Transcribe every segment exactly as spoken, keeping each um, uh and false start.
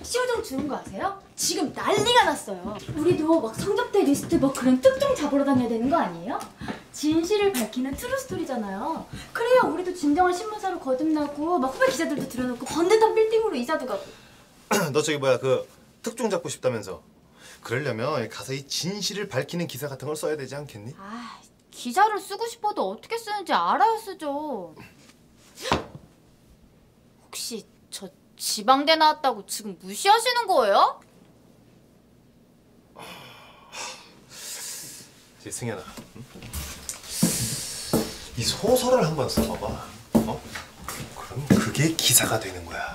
시우정 주는 거 아세요? 지금 난리가 났어요. 우리도 막 성적대 리스트 뭐 그런 특종 잡으러 다녀야 되는 거 아니에요? 진실을 밝히는 트루스토리잖아요. 그래야 우리도 진정한 신문사로 거듭나고 막 후배 기자들도 들여놓고 번듯한 빌딩으로 이사도 가고. 너 저기 뭐야 그 특종 잡고 싶다면서. 그러려면 가서 이 진실을 밝히는 기사 같은 걸 써야 되지 않겠니? 아, 기사를 쓰고 싶어도 어떻게 쓰는지 알아야 쓰죠. 혹시 저 지방대 나왔다고 지금 무시하시는 거예요? 승현아, 응? 이 소설을 한번 써봐봐. 어? 그럼 그게 기사가 되는 거야.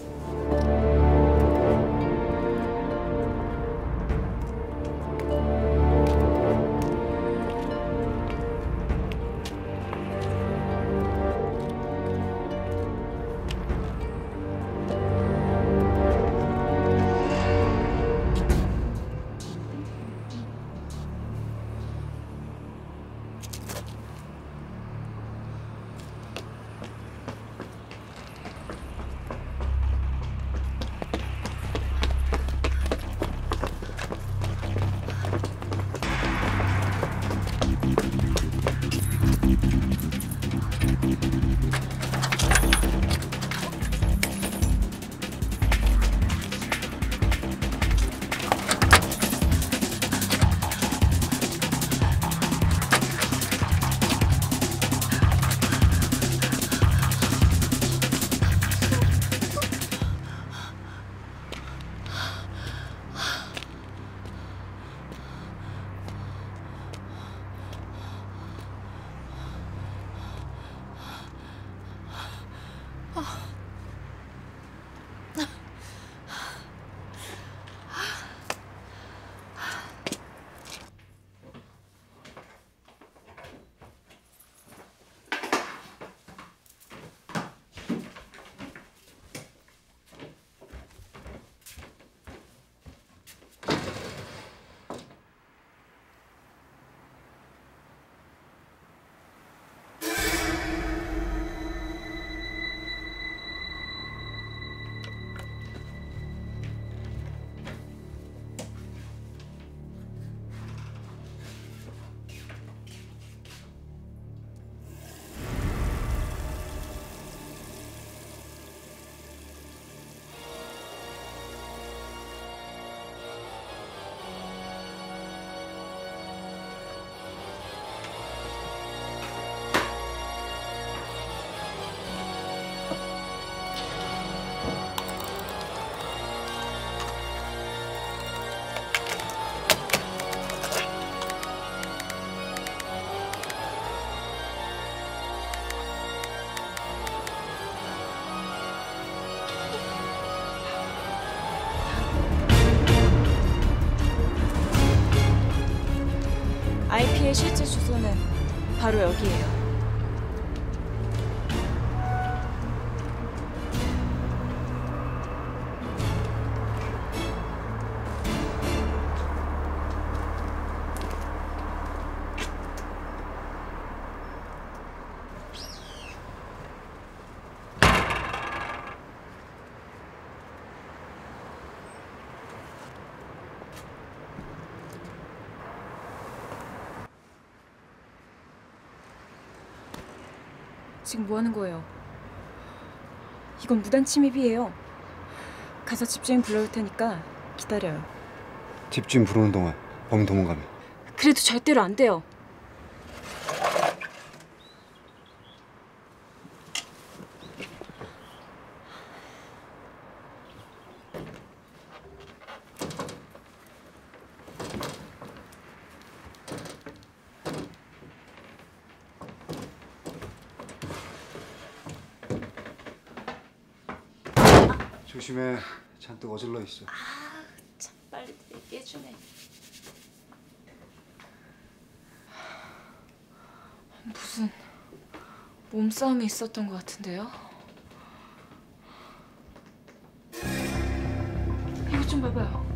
아이피의 실제 주소는 바로 여기예요. 지금 뭐 하는 거예요? 이건 무단 침입이에요. 가서 집주인 불러올 테니까 기다려요. 집주인 부르는 동안 범인 도망가면? 그래도 절대로 안 돼요. 조심해. 잔뜩 어질러 있어. 아, 참 빨리 얘기해주네. 무슨 몸싸움이 있었던 것 같은데요? 이거 좀 봐봐요.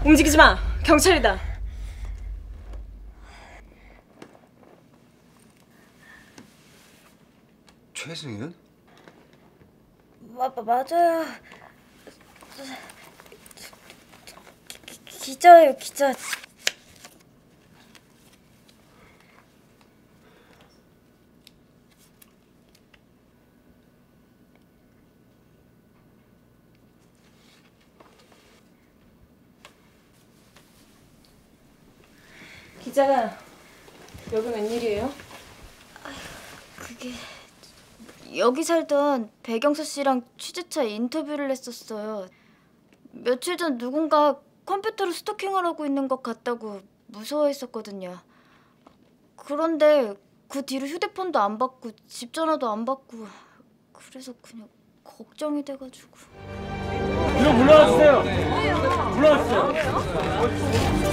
움직이지 마. 경찰이다. 최승윤? 마, 마, 맞아요. 기, 기자예요, 기자. 기자가 여기 웬일이에요? 그게 여기 살던 배경서 씨랑 취재차 인터뷰를 했었어요. 며칠 전 누군가 컴퓨터로 스토킹을 하고 있는 것 같다고 무서워했었거든요. 그런데 그 뒤로 휴대폰도 안 받고 집 전화도 안 받고 그래서 그냥 걱정이 돼가지고. 그럼 물러나주세요. 물러나주세요.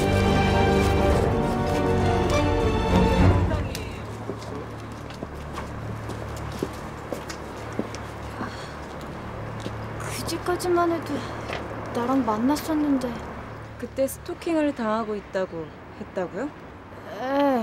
그제까지만 해도 나랑 만났었는데. 그때 스토킹을 당하고 있다고 했다고요? 에.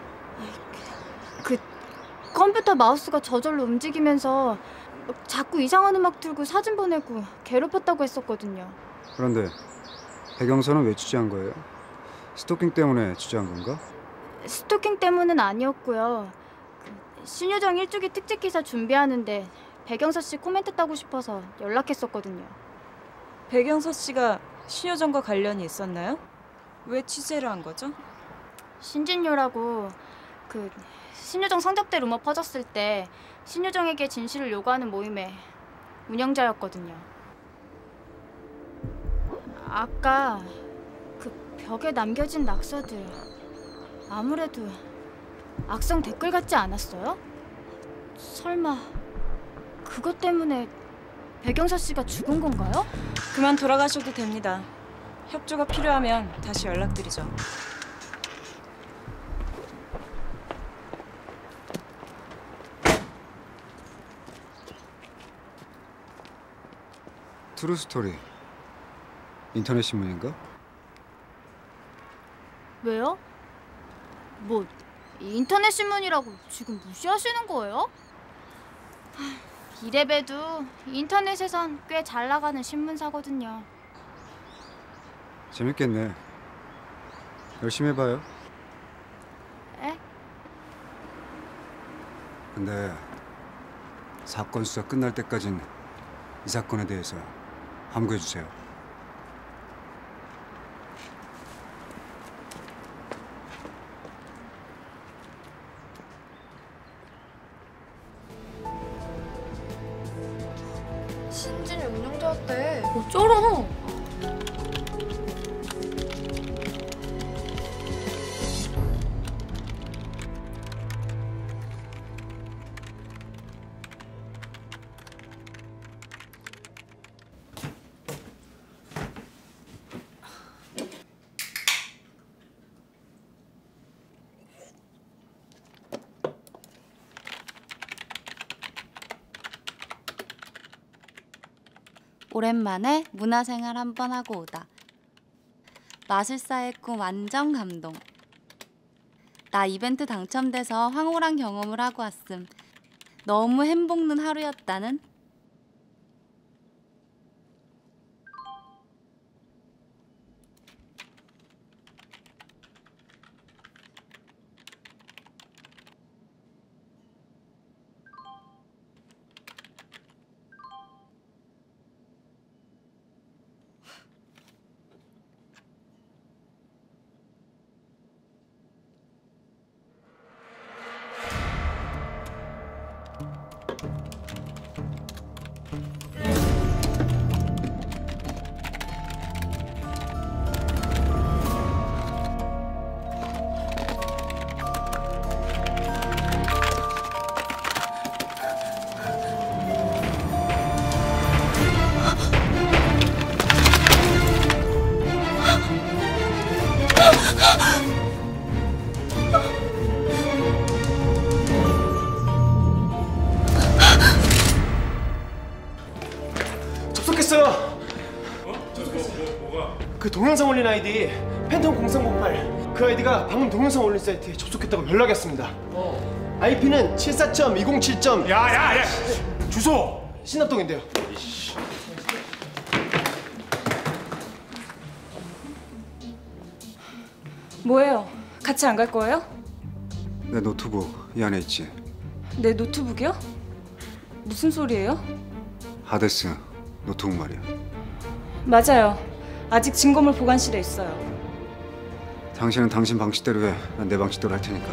그 컴퓨터 마우스가 저절로 움직이면서 자꾸 이상한 음악 틀고 사진 보내고 괴롭혔다고 했었거든요. 그런데 배경서는 왜 취재한 거예요? 스토킹 때문에 취재한 건가? 스토킹 때문은 아니었고요. 그 신유정 일주기 특집 기사 준비하는데 배경서 씨 코멘트 따고 싶어서 연락했었거든요. 배경서 씨가 신효정과 관련이 있었나요? 왜 취재를 한 거죠? 신진요라고 그 신유정 성접대 루머 퍼졌을 때 신유정에게 진실을 요구하는 모임의 운영자였거든요. 아까 그 벽에 남겨진 낙서들 아무래도 악성 댓글 같지 않았어요? 설마 그것 때문에 배경서 씨가 죽은 건가요? 그만 돌아가셔도 됩니다. 협조가 필요하면 다시 연락드리죠. 트루스토리 인터넷 신문인가? 왜요? 뭐 인터넷 신문이라고 지금 무시하시는 거예요? 하, 이래봬도 인터넷에선 꽤 잘 나가는 신문사거든요. 재밌겠네. 열심히 해봐요. 에? 근데 사건 수사 끝날 때까진 이 사건에 대해서 함구해주세요. 신진이 운영자였대. 어쩌라? 오랜만에 문화생활 한번 하고 오다. 마술사의 꿈 완전 감동. 나 이벤트 당첨돼서 황홀한 경험을 하고 왔음. 너무 행복는 하루였다는. 접속했어요. 어? 저 뭐, 뭐, 뭐가? 그 동영상 올린 아이디 팬텀 공삼공팔 그 아이디가 방금 동영상 올린 사이트에 접속했다고 연락이 왔습니다. 어. 아이피는 칠십사 점 이공칠 점 야야야 주소 신납동인데요. 뭐예요? 같이 안 갈 거예요? 내 노트북 이 안에 있지. 내 노트북이요? 무슨 소리예요? 하데스 노트북 말이야. 맞아요. 아직 증거물 보관실에 있어요. 당신은 당신 방식대로 해. 난 내 방식대로 할 테니까.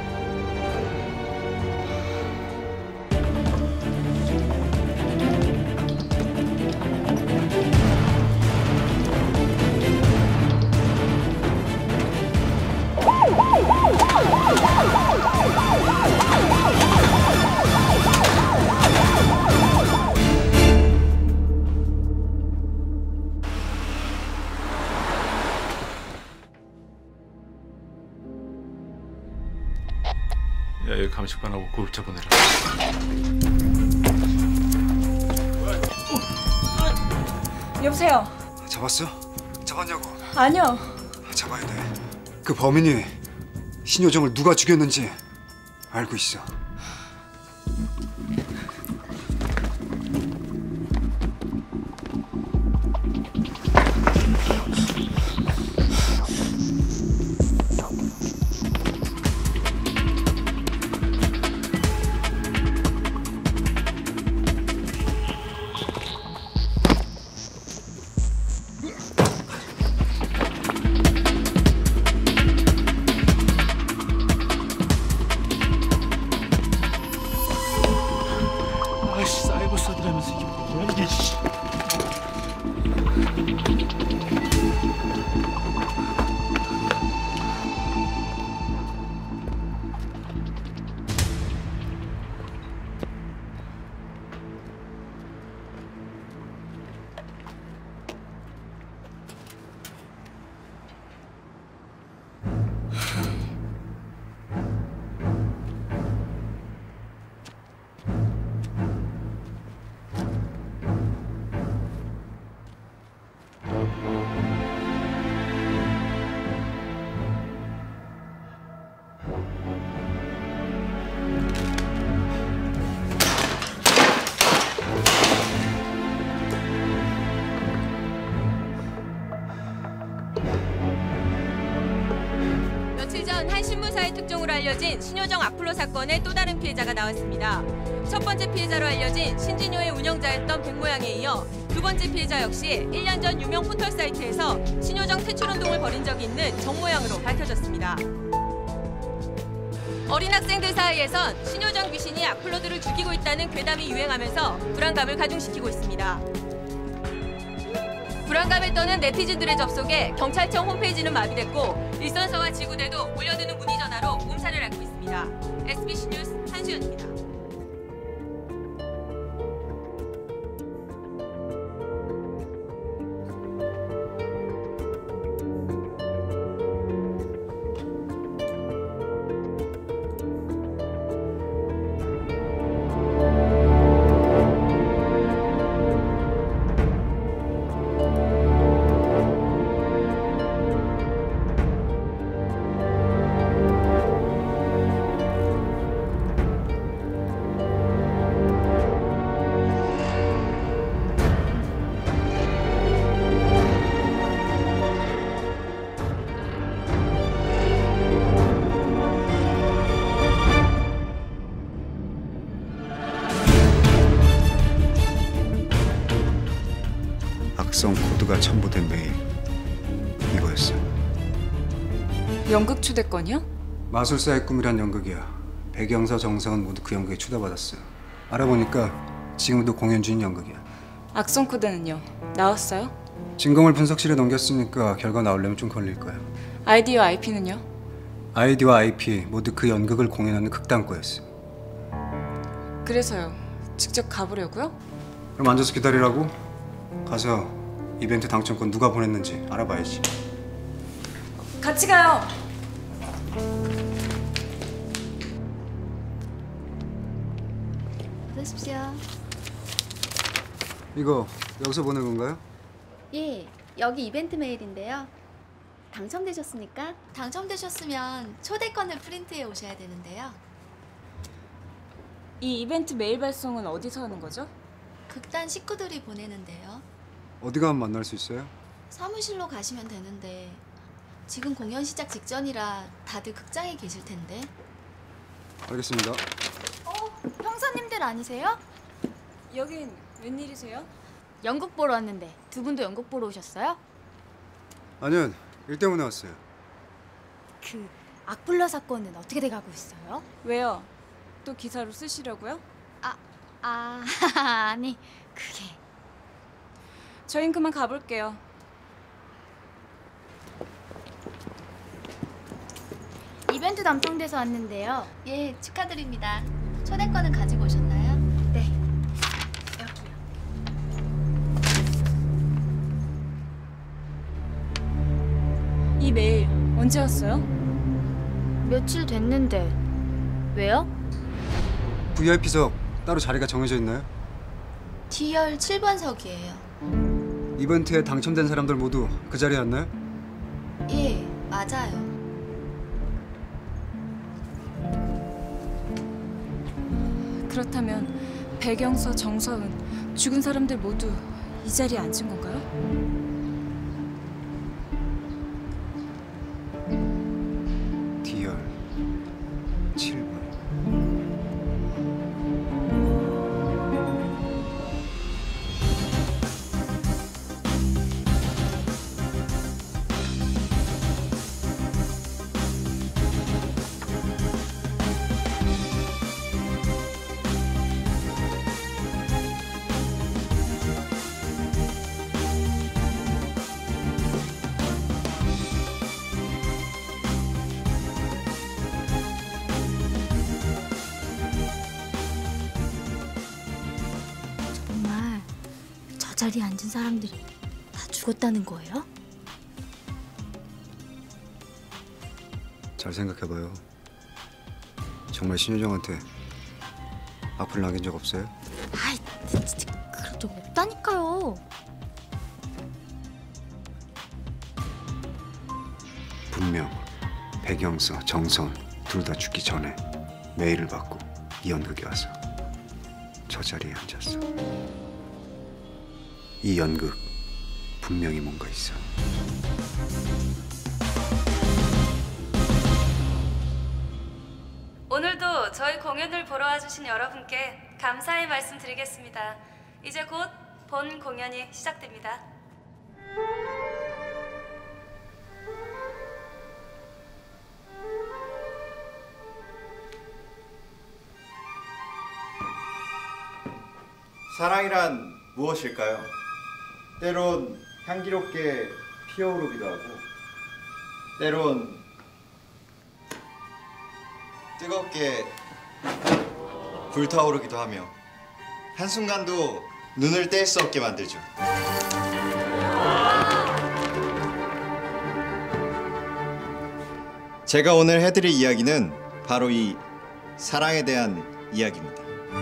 야 여기 감식반하고 구급차 보내라. 여보세요? 잡았어? 잡았냐고? 아니요. 잡아야 돼. 그 범인이 신효정을 누가 죽였는지 알고 있어. 아이씨 사이버 수사들하면서 이게 뭐야 이게. 씨. 며칠 전 한 신문사의 특종으로 알려진 신효정 악플러 사건의 또 다른 피해자가 나왔습니다. 첫 번째 피해자로 알려진 신진효의 운영자였던 백모양에 이어 두 번째 피해자 역시 일 년 전 유명 포털 사이트에서 신효정 퇴출운동을 벌인 적이 있는 정모양으로 밝혀졌습니다. 어린 학생들 사이에선 신효정 귀신이 악플러들을 죽이고 있다는 괴담이 유행하면서 불안감을 가중시키고 있습니다. 불안감에 떠는 네티즌들의 접속에 경찰청 홈페이지는 마비됐고 일선서와 지구대도 몰려드는 문의 전화로 몸살을 앓고 있습니다. 에스비씨 뉴스 한수연입니다. 악성 코드가 첨부된 메일 이거였어. 연극 초대권이요? 마술사의 꿈이란 연극이야. 배경서 정성은 모두 그 연극에 초대받았어. 알아보니까 지금도 공연 중인 연극이야. 악성 코드는요? 나왔어요? 진검을 분석실에 넘겼으니까 결과 나오려면 좀 걸릴 거야. 아이디와 아이피는요? 아이디와 아이피 모두 그 연극을 공연하는 극단거였어. 그래서요. 직접 가보려고요? 그럼 앉아서 기다리라고? 가서 이벤트 당첨권 누가 보냈는지 알아봐야지. 같이 가요. 어서 오십시오. 이거 여기서 보낸 건가요? 예. 여기 이벤트 메일인데요. 당첨되셨습니까? 당첨되셨으면 초대권을 프린트해 오셔야 되는데요. 이 이벤트 메일 발송은 어디서 하는 거죠? 극단 식구들이 보내는데요. 어디 가면 만날 수 있어요? 사무실로 가시면 되는데 지금 공연 시작 직전이라 다들 극장에 계실 텐데. 알겠습니다. 어, 형사님들 아니세요? 여긴 웬일이세요? 연극 보러 왔는데 두 분도 연극 보러 오셨어요? 아니요, 일 때문에 왔어요. 그 악플러 사건은 어떻게 돼가고 있어요? 왜요? 또 기사로 쓰시려고요? 아, 아 아니 그게 저흰 그만 가볼게요. 이벤트 당첨돼서 왔는데요. 예, 축하드립니다. 초대권은 가지고 오셨나요? 네, 여기요. 이 메일 언제 왔어요? 며칠 됐는데 왜요? 브이아이피석 따로 자리가 정해져 있나요? D열 칠 번석이에요. 이벤트에 당첨된 사람들 모두 그 자리에 왔나요? 예, 맞아요. 그렇다면 백영서, 정서은 죽은 사람들 모두 이 자리에 앉은 건가요? D열 칠 번. 정말 저 자리에 앉은 사람들이 다 죽었다는 거예요? 잘 생각해봐요. 정말 신효정한테 악플 남긴 적 없어요? 아이 진짜 그런 적 없다니까요. 분명 백영서, 정선 둘 다 죽기 전에 메일을 받고 이 연극에 와서 저 자리에 앉았어. 이 연극 분명히 뭔가 있어. 오늘도 저희 공연을 보러 와주신 여러분께 감사의 말씀 드리겠습니다. 이제 곧 본 공연이 시작됩니다. 사랑이란 무엇일까요? 때론 향기롭게 피어오르기도 하고 때론 뜨겁게 불타오르기도 하며 한순간도 눈을 뗄 수 없게 만들죠. 제가 오늘 해드릴 이야기는 바로 이 사랑에 대한 이야기입니다.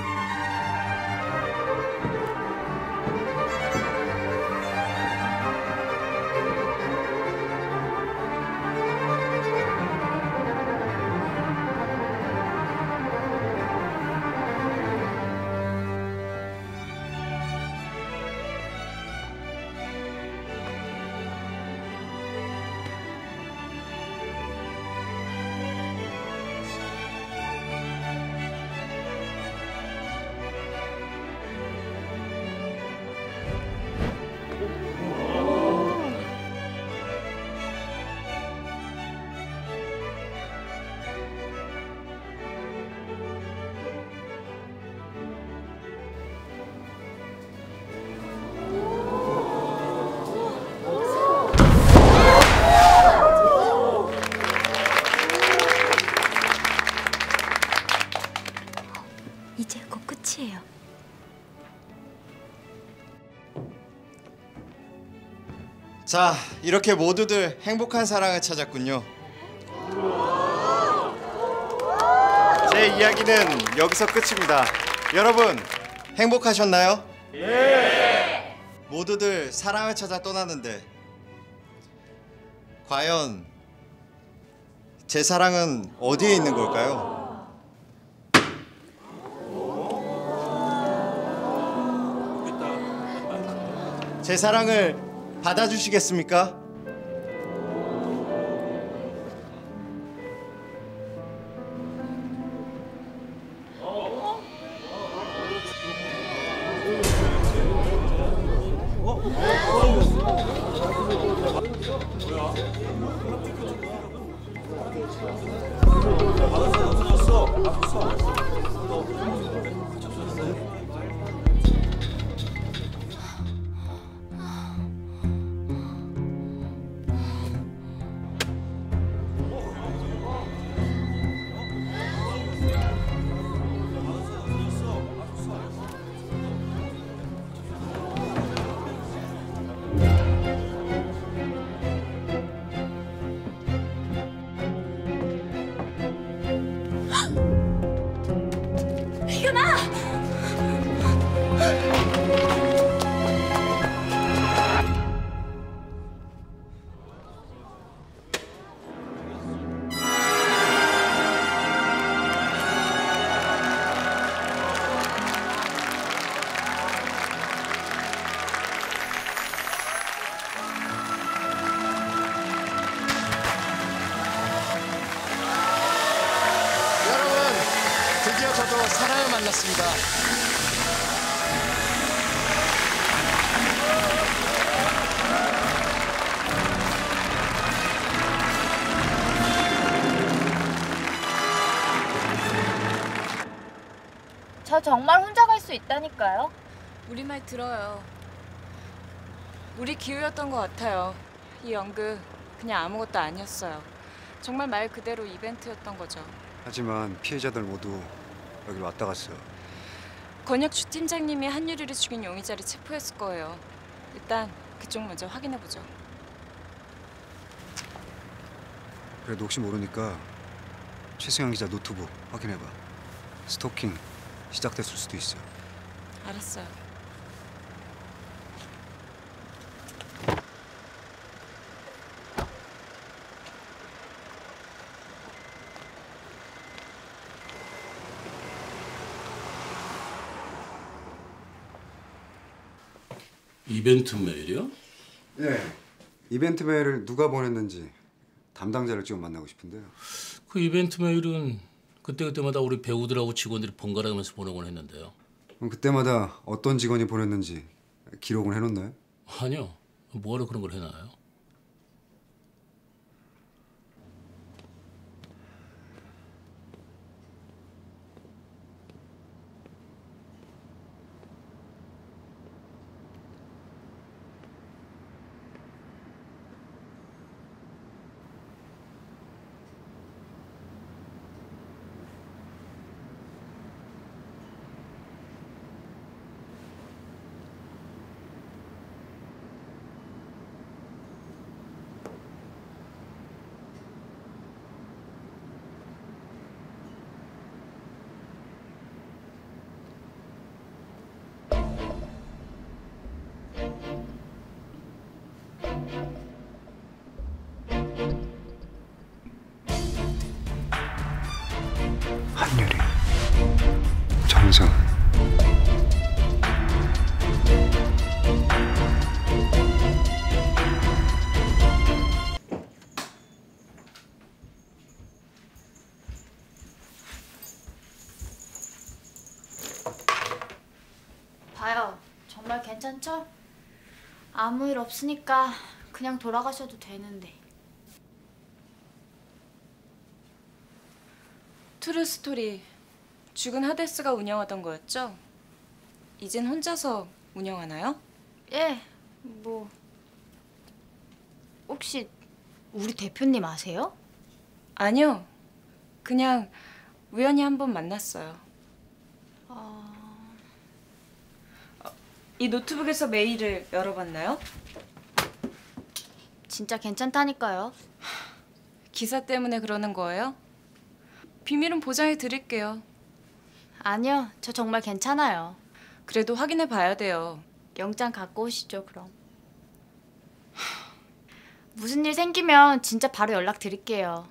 이제 곧 끝이에요. 자, 이렇게 모두들 행복한 사랑을 찾았군요. 제 이야기는 여기서 끝입니다. 여러분, 행복하셨나요? 네! 모두들 사랑을 찾아 떠나는데 과연 제 사랑은 어디에 있는 걸까요? 제 사랑을 받아주시겠습니까? 드디어 저도 사랑을 만났습니다. 저 정말 혼자 갈 수 있다니까요. 우리 말 들어요. 우리 기회였던 것 같아요. 이 연극 그냥 아무것도 아니었어요. 정말 말 그대로 이벤트였던 거죠. 하지만 피해자들 모두 여기로 왔다 갔어. 권혁주 팀장님이 한유리를 죽인 용의자를 체포했을 거예요. 일단 그쪽 먼저 확인해보죠. 그래도 혹시 모르니까 최승현 기자 노트북 확인해봐. 스토킹 시작됐을 수도 있어. 알았어요. 이벤트 메일이요? 네. 이벤트 메일을 누가 보냈는지 담당자를 좀 만나고 싶은데요. 그 이벤트 메일은 그때그때마다 우리 배우들하고 직원들이 번갈아 가면서 보내곤 했는데요. 그럼 그때마다 어떤 직원이 보냈는지 기록을 해놓나요? 아니요. 뭐하러 그런 걸 해놔요? 한유리, 정선. 봐요. 정말 괜찮죠? 아무 일 없으니까 그냥 돌아가셔도 되는데. 트루스토리 죽은 하데스가 운영하던 거였죠? 이젠 혼자서 운영하나요? 예, 뭐 혹시 우리 대표님 아세요? 아니요. 그냥 우연히 한번 만났어요. 어... 이 노트북에서 메일을 열어봤나요? 진짜 괜찮다니까요. 기사 때문에 그러는 거예요? 비밀은 보장해 드릴게요. 아니요, 저 정말 괜찮아요. 그래도 확인해 봐야 돼요. 영장 갖고 오시죠, 그럼. 무슨 일 생기면 진짜 바로 연락드릴게요.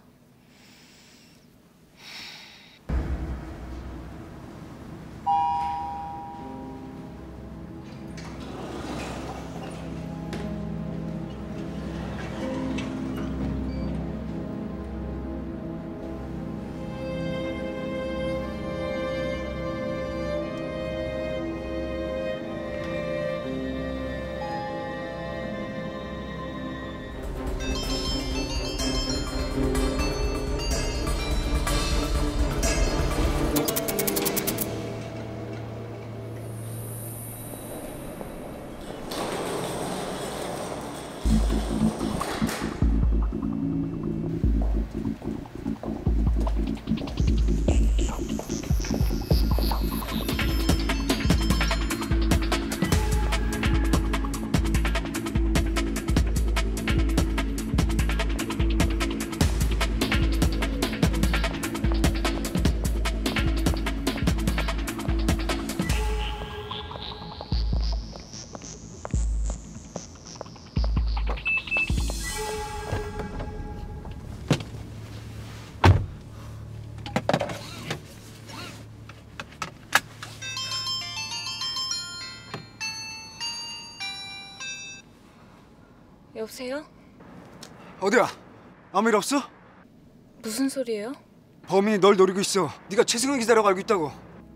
여보세요? 어디야? 아무 일 없어? 무슨 소리예요? 범인이 널 노리고 있어. 네가 최승현 기자라고 알고 있다고.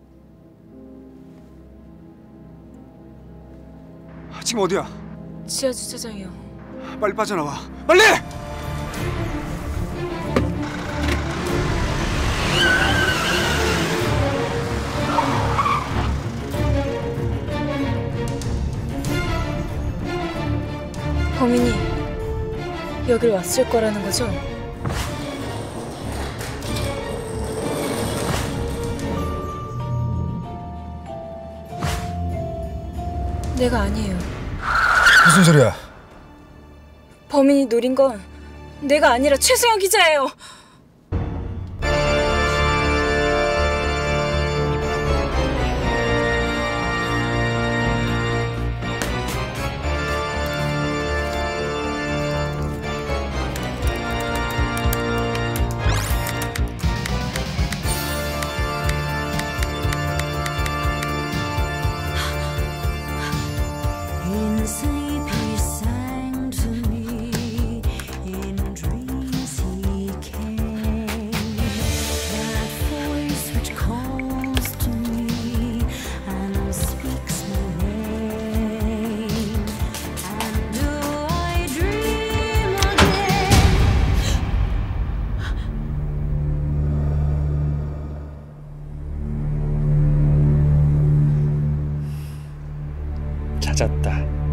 지금 어디야? 지하 주차장이요. 빨리 빠져나와. 빨리! 범인이 여길 왔을 거라는 거죠? 내가 아니에요. 무슨 소리야? 범인이 노린 건 내가 아니라 최승현 기자예요. 찾았다.